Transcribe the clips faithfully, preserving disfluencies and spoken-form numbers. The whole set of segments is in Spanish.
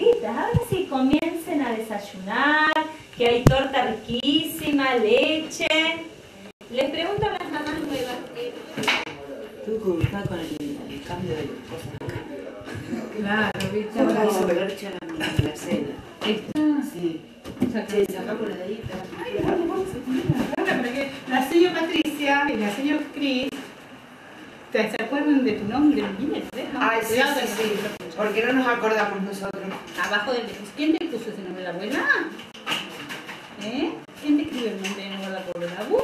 galletitas. Ahora sí, comiencen a desayunar, que hay torta riquísima, leche. Les pregunto a las mamás nuevas. Tuve que buscar con el, el cambio de cosas acá. Claro, viste. Ahora hizo percha la, la cena. ¿Esta? Sí. Sí, sacámosla de ahí. ay, bueno, vamos a comer la rana, porque la señora Patricia y la señora Cris, ¿te se acuerdan de tu nombre? ¿Quién es? ¿Eh? Ay, sí, Cuidado, sí, sí. Porque no nos acordamos nosotros. Abajo del... ¿Quién te puso ese nombre? ¿La abuela? ¿Eh? ¿Quién te escribió el nombre de la abuela? ¿Vos?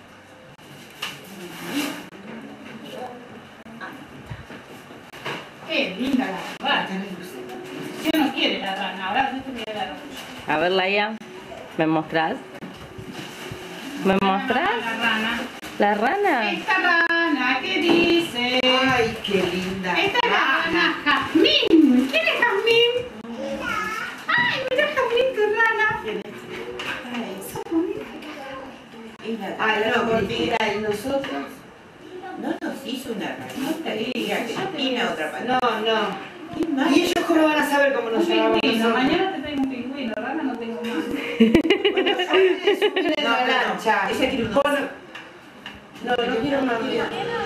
Qué linda la rana. Yo no quiero la rana, ahora no te voy a dar la A ver, Laia, ¿me mostrás? ¿Me mostrás? La rana. ¿La rana? Esta rana, ¿qué dice? Ay, qué linda. Esta es la rana Jazmín. ¿Quién es Jazmín? Ay, mira Jazmín, tu rana. Ay, no, porque era y nosotros. No nos hizo una ranita que diga que China otra palabra. No, no. ¿Y ellos cómo van a saber cómo nos Un llamamos pingüino, nosotros? mañana te traigo un pingüino, rana no tengo más. Bueno, es un pine de naranja. Ella quiere un... No, no quiero una vida.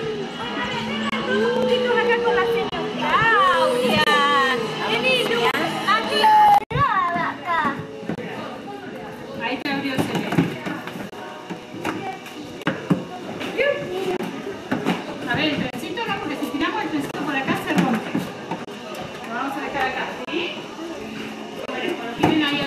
Chicos, acá con la señora Claudia. Vení, Lu. Aquí. Acá. Ahí te abrió el cerebro. A ver, el trencito no, porque si tiramos el trencito por acá se rompe. Lo vamos a dejar acá, ¿sí? Bueno, cuando tienen ahí